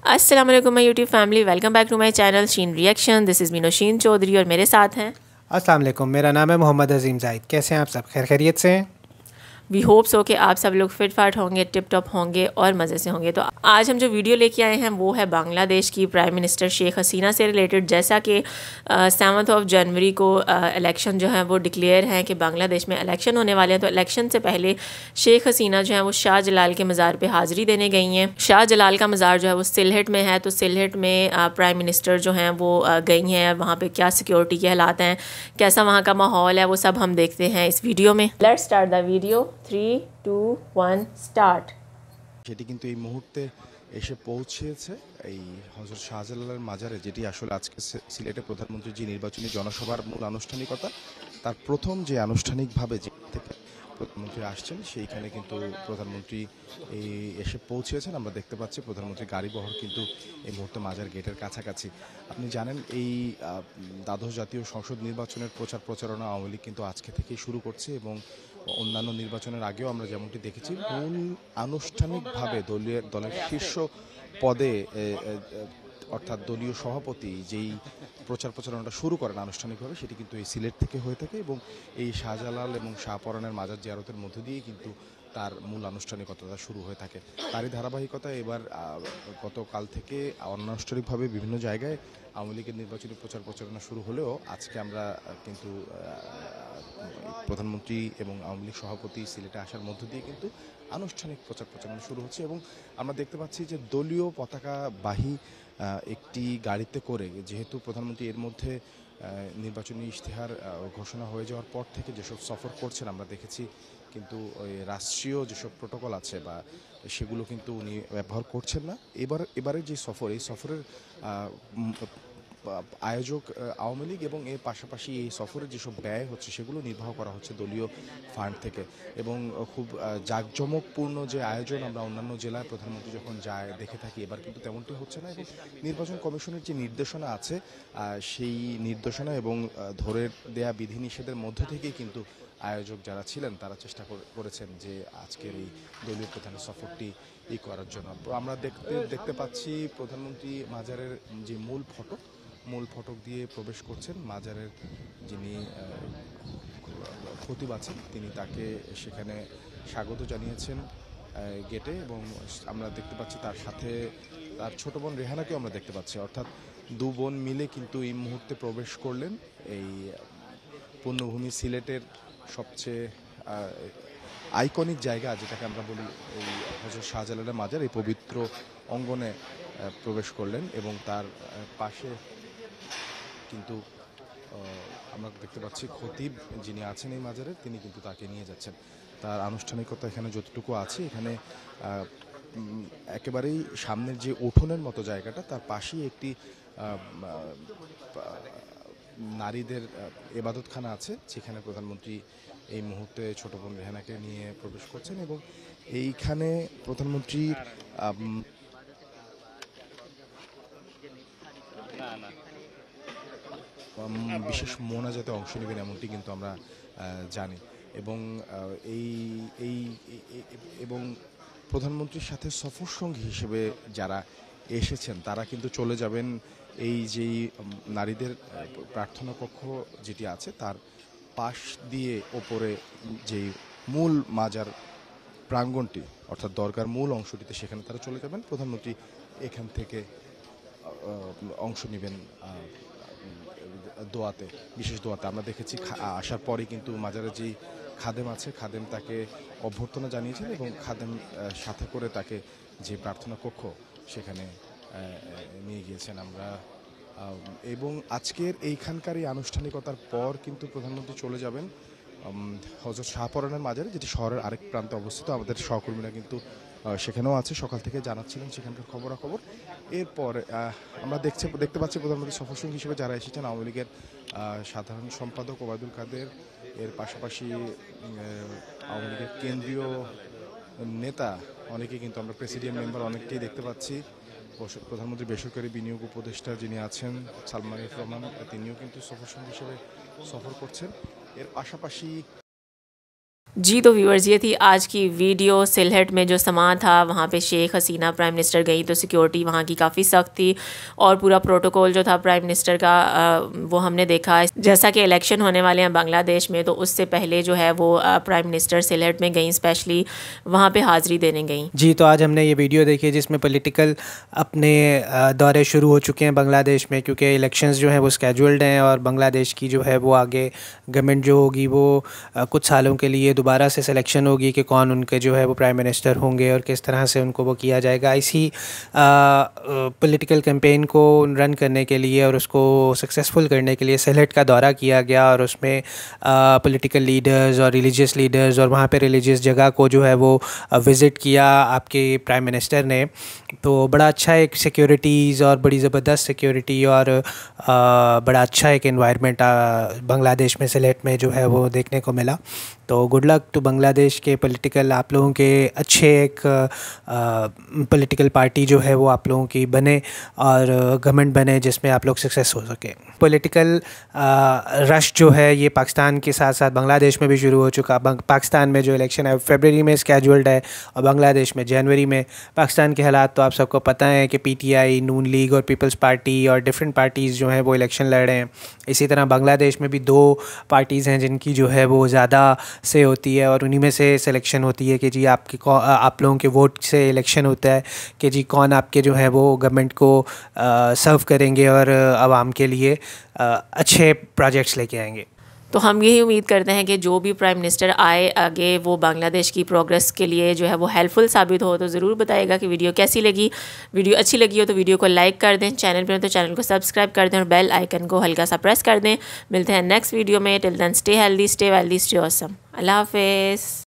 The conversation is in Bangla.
अस्सलाम वालेकुम my YouTube family, welcome back to my channel Sheen reaction. This is me Naushin Chowdhury और मेरे साथ हैं। अस्सलाम वालेकुम, मेरा नाम है मोहम्मद अजीम जाहिद। कैसे हैं आप सब? खैरियत से हैं? वी होप सो कि आप सब लोग फिट फाट होंगे, टिप टॉप होंगे और मज़े से होंगे। तो आज हम जो वीडियो लेके आए हैं वो है बांग्लादेश की प्राइम मिनिस्टर शेख हसीना से रिलेटेड। जैसा कि 7 जनवरी को इलेक्शन जो है वो डिक्लेयर हैं कि बांग्लादेश में इलेक्शन होने वाले हैं। तो इलेक्शन से पहले शेख हसीना जो है वो शाह जलाल के मज़ार पे हाज़िरी देने गई हैं। शाह जलाल का मज़ार जो है वो सिलहट में है। तो सिलहट में प्राइम मिनिस्टर जो हैं वो गई हैं। वहाँ पे क्या सिक्योरिटी के हालात हैं, कैसा वहाँ का माहौल है, वो सब हम देखते हैं इस वीडियो में। Let's start the video. 3, 2, 1 start. সেটি কিন্তু এই মুহূর্তে এসে পৌঁছেছে এই হযরত শাহজালালের মাজারে, যেটি আসলে আজকে সিলেটে প্রধানমন্ত্রীর যে নির্বাচনী জনসভার মূল আনুষ্ঠানিকতা, তার প্রথম যে আনুষ্ঠানিকভাবে যে থেকে প্রধানমন্ত্রী আসছেন সেইখানে কিন্তু প্রধানমন্ত্রী এই এসে পৌঁছেছেন। আমরা দেখতে পাচ্ছি প্রধানমন্ত্রীর গাড়ি বহর কিন্তু এই মুহূর্তে মাজার গেটের কাছাকাছি। আপনি জানেন এই দ্বাদশ জাতীয় সংসদ নির্বাচনের প্রচার প্রচারণা আওয়ামী লীগ কিন্তু আজকে থেকেই শুরু করছে এবং অন্যান্য নির্বাচনের আগেও আমরা যেমনটি দেখেছি মূল আনুষ্ঠানিকভাবে দলের শীর্ষ পদে অর্থাৎ দলীয় সভাপতি যেই প্রচার প্রচারণাটা শুরু করেন আনুষ্ঠানিকভাবে, সেটি কিন্তু এই সিলেট থেকে হয়ে থাকে এবং এই শাহজালাল এবং শাহপরানের মাজার জিয়ারতের মধ্য দিয়েই কিন্তু তার মূল আনুষ্ঠানিকতা শুরু হয়ে থাকে। তারই ধারাবাহিকতা এবার গতকাল থেকে অনানুষ্ঠানিকভাবে বিভিন্ন জায়গায় আওয়ামী লীগের নির্বাচনী প্রচার প্রচারণা শুরু হলেও আজকে আমরা কিন্তু প্রধানমন্ত্রী এবং আওয়ামী লীগ সভাপতি সিলেটে আসার মধ্য দিয়ে কিন্তু আনুষ্ঠানিক প্রচার প্রচারণা শুরু হচ্ছে এবং আমরা দেখতে পাচ্ছি যে দলীয় পতাকাবাহী একটি গাড়িতে করে, যেহেতু প্রধানমন্ত্রী এর মধ্যে নির্বাচনী ইশতেহার ঘোষণা হয়ে যাওয়ার পর থেকে যেসব সফর করছেন আমরা দেখেছি, কিন্তু ওই রাষ্ট্রীয় যেসব প্রোটোকল আছে বা সেগুলো কিন্তু উনি ব্যবহার করছেন না। এবারে যে সফর, এই সফরের আয়োজক আওয়ামী লীগ এবং এর পাশাপাশি এই সফরের যেসব ব্যয় হচ্ছে সেগুলো নির্বাহ করা হচ্ছে দলীয় ফান্ড থেকে এবং খুব জাঁকজমকপূর্ণ যে আয়োজন আমরা অন্যান্য জেলায় প্রধানমন্ত্রী যখন যায় দেখে থাকি, এবার কিন্তু তেমনটি হচ্ছে না এবং নির্বাচন কমিশনের যে নির্দেশনা আছে সেই নির্দেশনা এবং ধরে দেয়া বিধিনিষেধের মধ্য থেকেই কিন্তু আয়োজক যারা ছিলেন তারা চেষ্টা করেছেন যে আজকের এই দলীয় প্রধানের সফরটি করার জন্য। আমরা দেখতে পাচ্ছি প্রধানমন্ত্রী মাজারের যে মূল ফটক দিয়ে প্রবেশ করছেন। মাজারের যিনি খতিব আছেন তিনি তাকে সেখানে স্বাগত জানিয়েছেন গেটে এবং আমরা দেখতে পাচ্ছি তার সাথে তার ছোট বোন রেহানাকেও আমরা দেখতে পাচ্ছি। অর্থাৎ দু বোন মিলে কিন্তু এই মুহূর্তে প্রবেশ করলেন এই পুণ্যভূমি সিলেটের সবচেয়ে আইকনিক জায়গা, যেটাকে আমরা বলি এই হযরত শাহজালালের মাজার, এই পবিত্র অঙ্গনে প্রবেশ করলেন এবং তার পাশে কিন্তু আমরা দেখতে পাচ্ছি খতিব যিনি আছেন এই মাজারে, তিনি কিন্তু তাকে নিয়ে যাচ্ছেন। তার আনুষ্ঠানিকতা এখানে যতটুকু আছে, এখানে একেবারেই সামনের যে উঠোনের মতো জায়গাটা, তার পাশেই একটি নারীদের ইবাদতখানা আছে, যেখানে প্রধানমন্ত্রী এই মুহূর্তে ছোট বোন রেহানাকে নিয়ে প্রবেশ করছেন এবং এইখানে প্রধানমন্ত্রী বিশেষ মোনাজাতে অংশ নেবেন এমনটি কিন্তু আমরা জানি এবং এবং প্রধানমন্ত্রীর সাথে সফর সঙ্গী হিসেবে যারা এসেছেন তারা কিন্তু চলে যাবেন এই যেই নারীদের প্রার্থনা কক্ষ যেটি আছে তার পাশ দিয়ে ওপরে যেই মূল মাজার প্রাঙ্গণটি অর্থাৎ দরগার মূল অংশটিতে, সেখানে তারা চলে যাবেন। প্রধানমন্ত্রী এখান থেকে অংশ নেবেন দোয়াতে, বিশেষ দোয়াতে। আমরা দেখেছি আসার পরে কিন্তু মাজারের যেই খাদেম আছে, খাদেম তাকে অভ্যর্থনা জানিয়েছেন এবং খাদেম সাথে করে তাকে যে প্রার্থনা কক্ষ সেখানে নিয়ে গিয়েছেন আমরা। এবং আজকের এইখানকার এই আনুষ্ঠানিকতার পর কিন্তু প্রধানমন্ত্রী চলে যাবেন হযরত শাহপরানের মাজারে, যেটি শহরের আরেক প্রান্তে অবস্থিত। আমাদের সহকর্মীরা কিন্তু সেখানেও আছে, সকাল থেকে জানাচ্ছিলেন সেখানকার খবরাখবর। এরপর আমরা দেখতে পাচ্ছি প্রধানমন্ত্রী সফরসঙ্গী হিসেবে যারা এসেছেন, আওয়ামী লীগের সাধারণ সম্পাদক ওবায়দুল কাদের, এর পাশাপাশি আওয়ামী লীগের কেন্দ্রীয় নেতা অনেকে কিন্তু আমরা প্রেসিডিয়াম মেম্বার অনেককেই দেখতে পাচ্ছি। প্রধানমন্ত্রী বেসরকারি বিনিয়োগ উপদেষ্টা যিনি আছেন সালমান এফ রহমান, তিনিও কিন্তু সফরসঙ্গী হিসেবে সফর করছেন। এর পাশাপাশি जी तो व्यूअर्स, ये थी आज की वीडियो। सिलहट में जो समा था वहाँ पे शेख हसीना प्राइम मिनिस्टर गई तो सिक्योरिटी वहाँ की काफ़ी सख्त थी और पूरा प्रोटोकॉल जो था प्राइम मिनिस्टर का वो हमने देखा। जैसा कि इलेक्शन होने वाले हैं बांग्लादेश में, तो उससे पहले जो है वो प्राइम मिनिस्टर सिलहट में गई, स्पेशली वहाँ पे हाज़िरी देने गई। जी तो आज हमने ये वीडियो देखी जिसमें पॉलिटिकल अपने दौरे शुरू हो चुके हैं बांग्लादेश में, क्योंकि इलेक्शंस जो हैं वो स्केड्यूल्ड हैं और बांग्लादेश की जो है वो आगे गवर्नमेंट जो होगी वो कुछ सालों के लिए दोबारा से सिलेक्शन होगी कि कौन उनके जो है वो प्राइम मिनिस्टर होंगे और किस तरह से उनको वो किया जाएगा। इसी पॉलिटिकल कैंपेन को रन करने के लिए और उसको सक्सेसफुल करने के लिए सिलहट का दौरा किया गया और उसमें पॉलिटिकल लीडर्स और रिलीजियस लीडर्स और वहाँ पे रिलीजियस जगह को जो है वो विज़िट किया आपके प्राइम मिनिस्टर ने। तो बड़ा अच्छा एक सिक्योरिटीज़ और बड़ी ज़बरदस्त सिक्योरिटी और बड़ा अच्छा एक एनवायरनमेंट बांग्लादेश में सिलेट में जो है वो देखने को मिला। तो गुड लक टू बांग्लादेश के पॉलिटिकल, आप लोगों के अच्छे एक पॉलिटिकल पार्टी जो है वो आप लोगों की बने और गवर्नमेंट बने जिसमें आप लोग सक्सेस हो सके। पॉलिटिकल रश जो है ये पाकिस्तान के साथ साथ बांग्लादेश में भी शुरू हो चुका। पाकिस्तान में जो इलेक्शन है फरवरी में स्केड्यूल्ड है और बांग्लादेश में जनवरी में। पाकिस्तान के हालात तो आप सबको पता है कि पीटीआई, नून लीग और पीपल्स पार्टी और डिफरेंट पार्टीज़ जो हैं वो इलेक्शन लड़ रहे हैं। इसी तरह बांग्लादेश में भी 2 पार्टीज़ हैं जिनकी जो है वो ज़्यादा से होती है और उन्हीं में से सिलेक्शन होती है कि जी आप लोगों के वोट से इलेक्शन होता है कि जी कौन आपके जो है वो गवर्नमेंट को सर्व करेंगे और आवाम के लिए अच्छे प्रोजेक्ट्स लेके आएंगे। तो हम यही उम्मीद करते हैं कि जो भी प्राइम मिनिस्टर आए आगे वो बांग्लादेश की प्रोग्रेस के लिए जो है वो हेल्पफुल साबित हो। तो ज़रूर बताइएगा कि वीडियो कैसी लगी। वीडियो अच्छी लगी हो तो वीडियो को लाइक कर दें, चैनल पर हो तो चैनल को सब्सक्राइब कर दें और बेल आइकन को हल्का सा प्रेस कर दें। मिलते हैं नेक्स्ट वीडियो में। Till then stay healthy, stay wealthy, stay awesome. अल्लाह हाफिज़।